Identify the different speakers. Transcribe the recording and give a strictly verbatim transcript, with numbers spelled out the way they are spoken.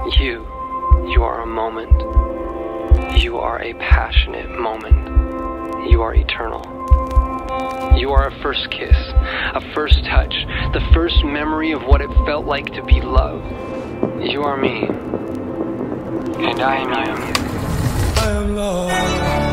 Speaker 1: You, you are a moment. You are a passionate moment. You are eternal. You are a first kiss, a first touch, the first memory of what it felt like to be loved. You are me, and I am you.
Speaker 2: I am love.